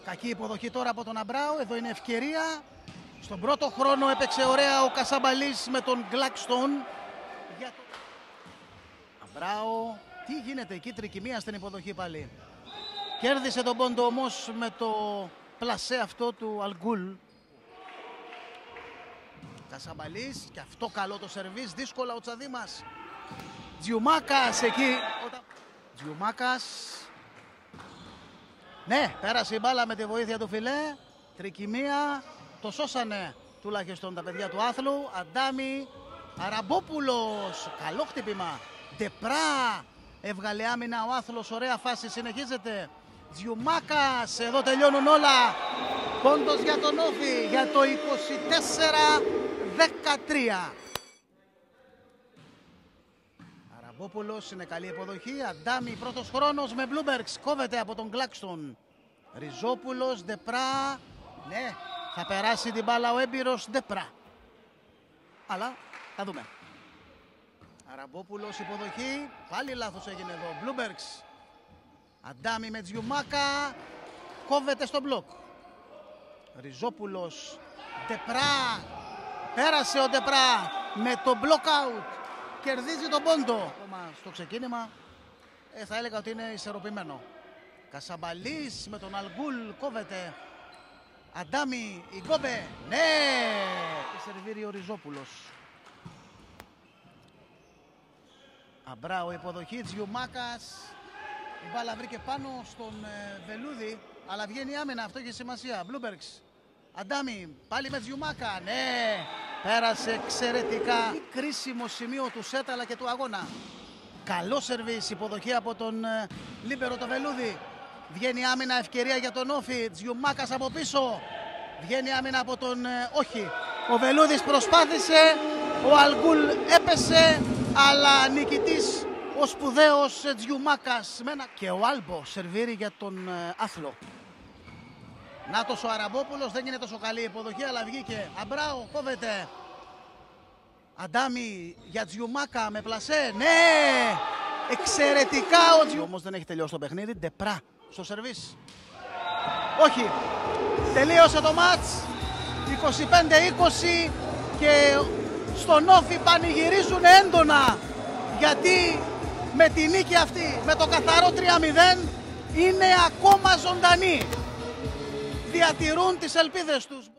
Κακή υποδοχή τώρα από τον Αμπράου. Εδώ είναι ευκαιρία. Στον πρώτο χρόνο έπαιξε ωραία ο Κασαμπαλής με τον Γκλάκστον. Αμπράου. Τι γίνεται εκεί, τρικυμία στην υποδοχή πάλι. Κέρδισε τον πόντο όμως με το πλασέ αυτό του Αλγκούλ. Κασαμπαλής και αυτό καλό το σερβίς. Δύσκολα ο Τσαδήμας. Τζιουμάκας εκεί. Τζιουμάκας. Ναι, πέρασε η μπάλα με τη βοήθεια του φιλέ. Τρικυμία. Το σώσανε τουλάχιστον τα παιδιά του άθλου. Αντάμι. Αραμπόπουλος. Καλό χτύπημα. Ντεπρά. Έβγαλε άμυνα ο άθλος. Ωραία φάση. Συνεχίζεται. Τζιουμάκας. Εδώ τελειώνουν όλα. Πόντος για τον Όφη. Για το 24-13. Αραμπόπουλος. Είναι καλή υποδοχή. Αντάμι πρώτος χρόνος με Μπλούμπεργκς. Κόβεται από τον Γκλάκστον. Ριζόπουλος. Ντεπρά. Ναι. Θα περάσει την μπάλα ο έμπειρος Ντεπρά. Αλλά θα δούμε. Αραμπόπουλος υποδοχή. Πάλι λάθος έγινε εδώ. Μπλούμπεργκς. Αντάμι με Τζιουμάκα. Κόβεται στο μπλοκ. Ριζόπουλος. Ντεπρά. Πέρασε ο Ντεπρά με το block out. Κερδίζει τον πόντο. Στο ξεκίνημα θα έλεγα ότι είναι ισορροπημένο. Κασαμπαλής με τον Αλγκούλ. Κόβεται. Αντάμι, η Γκόμπε, ναι! Σερβίρει ο Ριζόπουλος. Αμπράου υποδοχή, Τζιουμάκας. Η μπάλα βρήκε πάνω στον Βελούδη, αλλά βγαίνει άμυνα, αυτό έχει σημασία. Μπλούμπεργκς, Αντάμι, πάλι με Τζιουμάκα, ναι! Πέρασε εξαιρετικά. Κρίσιμο σημείο του σετ αλλά και του αγώνα. Καλό σερβίς, υποδοχή από τον Λίμπερο το Βελούδη. Βγαίνει άμυνα, ευκαιρία για τον Όφη. Τζιουμάκας από πίσω. Βγαίνει άμυνα από τον... όχι. Ο Βελούδης προσπάθησε. Ο Αλγκούλ έπεσε. Αλλά νικητής ο σπουδαίος Τζιουμάκας. Και ο Άλμπο σερβίρει για τον άθλο. Νάτος ο Αραμπόπουλος. Δεν είναι τόσο καλή υποδοχή αλλά βγήκε. Αμπράου κόβεται. Αντάμι για Τζιουμάκα με πλασέ. Ναι! Εξαιρετικά ο Τζιουμάκας. Όμως δεν έχει τελειώσει το παιχνίδι. Ντεπρά στο σερβίς. Όχι. Τελείωσε το μάτς. 25-20 και στον Όφη πανηγυρίζουν έντονα. Γιατί με τη νίκη αυτή, με το καθαρό 3-0, είναι ακόμα ζωντανοί. Διατηρούν τις ελπίδες τους.